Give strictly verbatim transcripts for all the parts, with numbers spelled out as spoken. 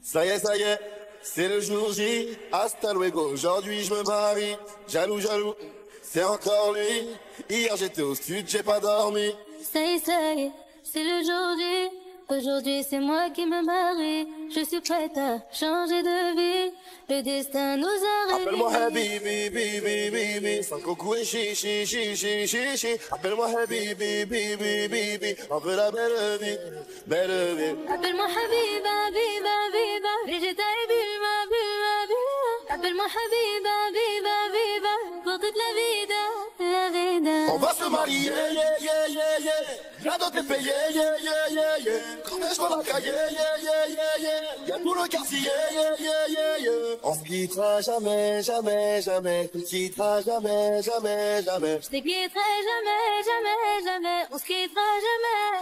Ça y est, ça y est, c'est le jour J, hasta luego, aujourd'hui je me marie, jaloux, jaloux, c'est encore lui, hier j'étais au stud, j'ai pas dormi. Ça y est, ça y est, c'est le jour J, aujourd'hui c'est moi qui me marie, je suis prête à changer de vie, le destin nous a réunis. Appelle-moi Habibi, bibi, bibi, sans coucou et chichi, chichi, chichi, appelle-moi Habibi, bibi, bibi, on veut la belle vie, belle vie. Appelle-moi Habiba, Habiba, Habiba, Brigitte et Bulma, Bulma, Bulma. Appelle-moi Habiba, Habiba, Habiba, pour toute la vida, la vida. On va se marier, yeah, yeah, yeah, yeah. La dot est payée, yeah, yeah, yeah, yeah. Quand je vois la cahier, yeah, yeah, yeah, yeah. Y'a tout le quartier, yeah, yeah, yeah, yeah. On se quittera jamais, jamais, jamais. On se quittera jamais, jamais, jamais. Je te quitterai jamais, jamais, jamais. On se quittera jamais.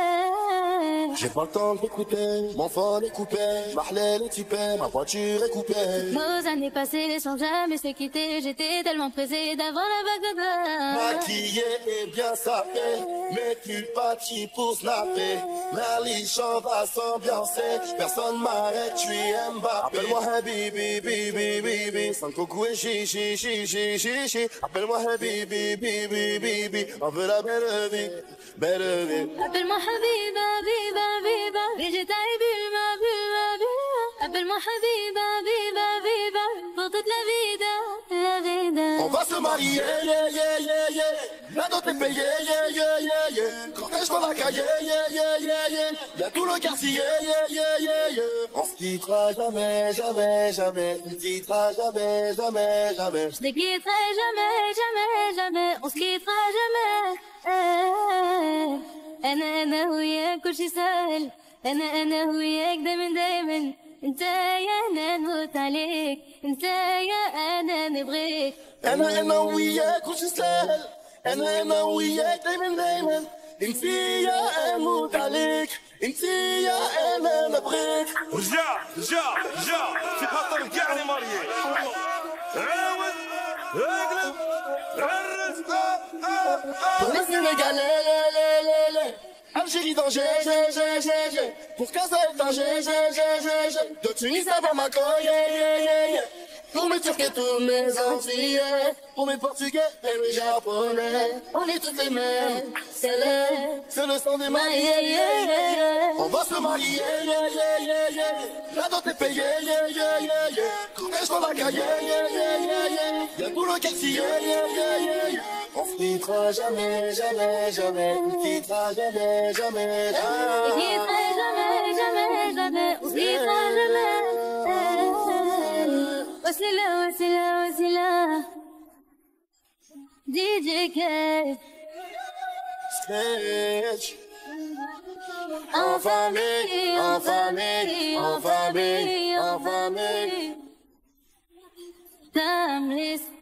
Eh. J'ai pas le temps d'écouter, mon phone est coupé, Marlène est typée, ma voiture est coupée. Nos années passées sans jamais se quitter, j'étais tellement pressée d'avoir la bague de gloire. Maquillée et bien sapée, mes pulls partis pour snapper. Merlich, on va s'ambiancer, personne m'arrête, je suis Mbappé. Appelle-moi Habibi, bibi, bibi, sans coucou et chichi, chichi, chichi. Appelle-moi Habibi, bibi, bibi, on veut la belle vie, belle vie. Appelle-moi Habiba, Habiba, Habiba, Brigitte et Bulma, Bulma, Bulma. Appelle-moi Habiba, Habiba, Habiba, pour toute la vida, la vida. On va se marier, yeah, yeah, yeah, yeah. La dot est payée, yeah, yeah, yeah, yeah. Quand je vois la cahier, yeah, yeah, yeah, yeah. Y'a tout le quartier, yeah, yeah, yeah, yeah. On se quittera jamais, jamais, jamais. On se quittera jamais, jamais, jamais. Je te quitterai jamais, jamais, jamais. On se quittera jamais. Eh. أنا أنا وياك كل شي سهل أنا أنا وياك دايما دايما أنت يا أنا نموت عليك أنت يا أنا نبغيك أنا أنا وياك كل شي سهل أنا أنا وياك دايما دايما أنت يا أموت عليك أنت يا أنا نبغيك. رجع رجع رجع في خاطر كاع لي ماريي عاود اقلب عرس Pour le Sénégalais, lé, lé, lé, lé. Algérie danger, j'ai, j'ai, j'ai, j'ai. Pour Casa et danger, j'ai, j'ai, j'ai, j'ai. De Tunis à Bamako, yeah, yeah, yeah, yeah. Pour mes Turcs et tous mes Antillais, pour mes Portugais et mes Japonais, on est tous les mêmes, c'est le, c'est le sang des mariés, yeah, yeah, yeah, yeah. On va se marier, yeah, yeah, yeah, yeah. La dot est payée, yeah, yeah, yeah, yeah. Quand je vois la cahier, yeah, yeah, yeah, yeah. Y'a tout le quartier, yeah, yeah, yeah, yeah. On se quittera jamais, jamais, jamais. On se quittera jamais, jamais, On se quittera jamais, jamais, jamais. On se quittera jamais. Wasila, wasila, wasila. D J K. Sketch. En famille, en famille, en famille, en famille. Timeless.